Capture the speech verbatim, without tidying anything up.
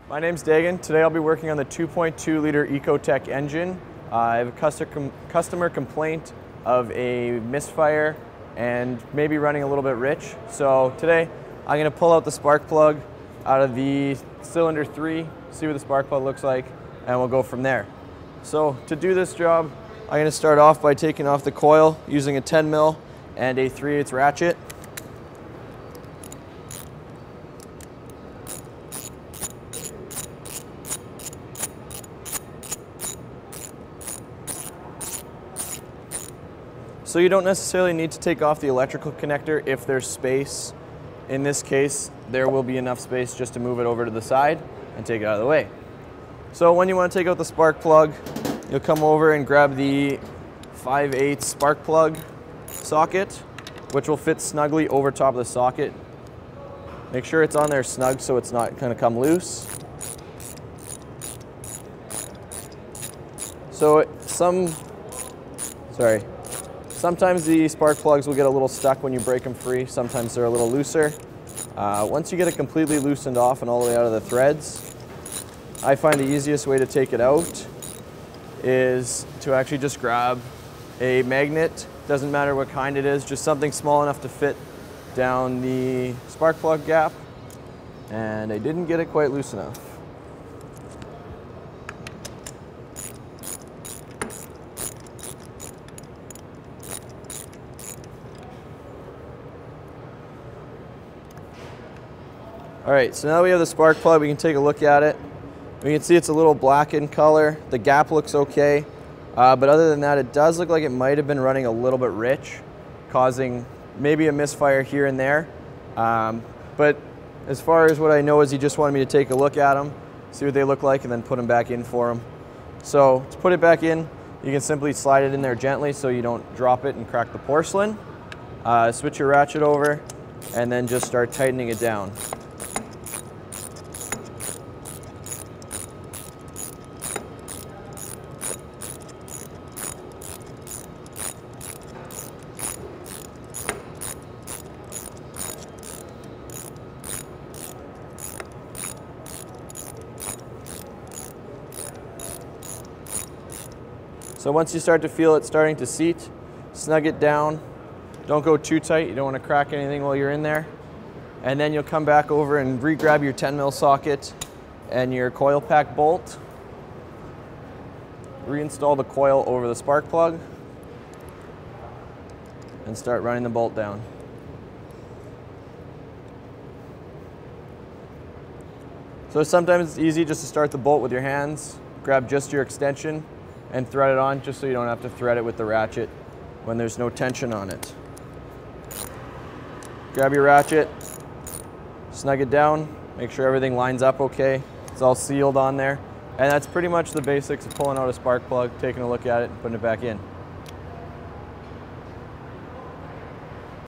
My name's Dagan. Today I'll be working on the two point two liter Ecotech engine. Uh, I have a customer, customer complaint of a misfire and maybe running a little bit rich. So today I'm going to pull out the spark plug out of the cylinder three, see what the spark plug looks like, and we'll go from there. So to do this job, I'm going to start off by taking off the coil using a ten mil and a three eighths ratchet. So you don't necessarily need to take off the electrical connector if there's space. In this case, there will be enough space just to move it over to the side and take it out of the way. So when you want to take out the spark plug, you'll come over and grab the five eighths spark plug socket, which will fit snugly over top of the socket. Make sure it's on there snug so it's not going to come loose. So some, sorry. Sometimes the spark plugs will get a little stuck when you break them free. Sometimes they're a little looser. Uh, once you get it completely loosened off and all the way out of the threads, I find the easiest way to take it out is to actually just grab a magnet. Doesn't matter what kind it is, just something small enough to fit down the spark plug gap. And I didn't get it quite loose enough. All right, so now that we have the spark plug, we can take a look at it. We can see it's a little black in color. The gap looks okay, uh, but other than that, it does look like it might have been running a little bit rich, causing maybe a misfire here and there. Um, but as far as what I know is he just wanted me to take a look at them, see what they look like, and then put them back in for him. So to put it back in, you can simply slide it in there gently so you don't drop it and crack the porcelain. Uh, switch your ratchet over, and then just start tightening it down. So once you start to feel it starting to seat, snug it down. Don't go too tight, you don't want to crack anything while you're in there. And then you'll come back over and re-grab your ten mil socket and your coil pack bolt. Reinstall the coil over the spark plug and start running the bolt down. So sometimes it's easy just to start the bolt with your hands, grab just your extension and thread it on just so you don't have to thread it with the ratchet when there's no tension on it. Grab your ratchet, snug it down, make sure everything lines up okay. It's all sealed on there. And that's pretty much the basics of pulling out a spark plug, taking a look at it, and putting it back in.